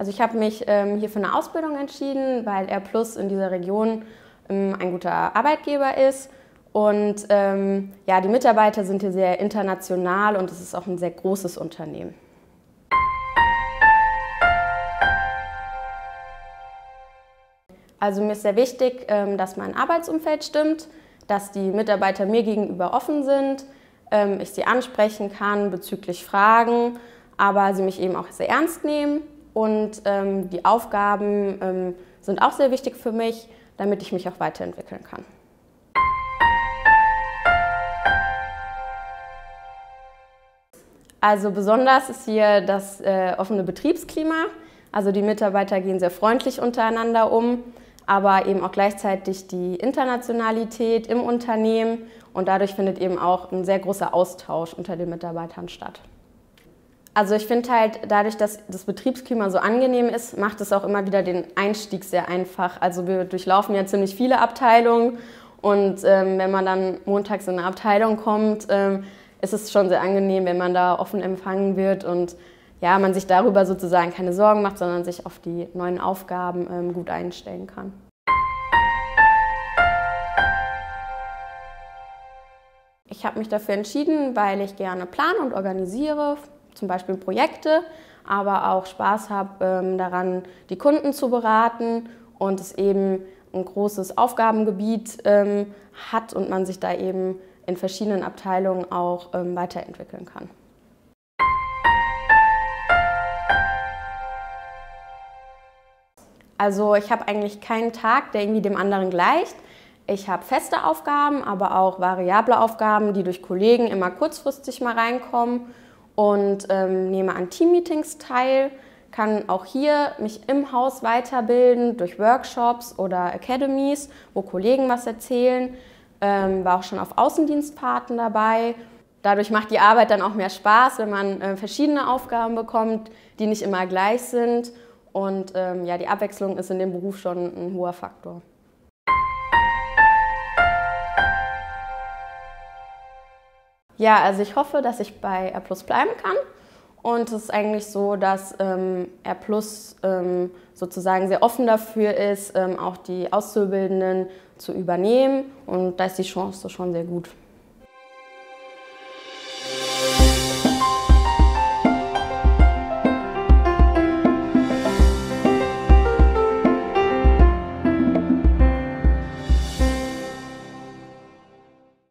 Also ich habe mich hier für eine Ausbildung entschieden, weil R+ in dieser Region ein guter Arbeitgeber ist. Und ja, die Mitarbeiter sind hier sehr international und es ist auch ein sehr großes Unternehmen. Also mir ist sehr wichtig, dass mein Arbeitsumfeld stimmt, dass die Mitarbeiter mir gegenüber offen sind, ich sie ansprechen kann bezüglich Fragen, aber sie mich eben auch sehr ernst nehmen. Und die Aufgaben sind auch sehr wichtig für mich, damit ich mich auch weiterentwickeln kann. Also besonders ist hier das offene Betriebsklima. Also die Mitarbeiter gehen sehr freundlich untereinander um, aber eben auch gleichzeitig die Internationalität im Unternehmen und dadurch findet eben auch ein sehr großer Austausch unter den Mitarbeitern statt. Also ich finde halt, dadurch, dass das Betriebsklima so angenehm ist, macht es auch immer wieder den Einstieg sehr einfach. Also wir durchlaufen ja ziemlich viele Abteilungen und wenn man dann montags in eine Abteilung kommt, ist es schon sehr angenehm, wenn man da offen empfangen wird und ja, man sich darüber sozusagen keine Sorgen macht, sondern sich auf die neuen Aufgaben gut einstellen kann. Ich habe mich dafür entschieden, weil ich gerne plane und organisiere, zum Beispiel Projekte, aber auch Spaß habe daran, die Kunden zu beraten und es eben ein großes Aufgabengebiet hat und man sich da eben in verschiedenen Abteilungen auch weiterentwickeln kann. Also ich habe eigentlich keinen Tag, der irgendwie dem anderen gleicht. Ich habe feste Aufgaben, aber auch variable Aufgaben, die durch Kollegen immer kurzfristig mal reinkommen und nehme an Teammeetings teil, kann auch hier mich im Haus weiterbilden durch Workshops oder Academies, wo Kollegen was erzählen, war auch schon auf Außendienstfahrten dabei. Dadurch macht die Arbeit dann auch mehr Spaß, wenn man verschiedene Aufgaben bekommt, die nicht immer gleich sind. Und ja, die Abwechslung ist in dem Beruf schon ein hoher Faktor. Ja, also ich hoffe, dass ich bei R+ bleiben kann. Und es ist eigentlich so, dass R+ sozusagen sehr offen dafür ist, auch die Auszubildenden zu übernehmen. Und da ist die Chance schon sehr gut.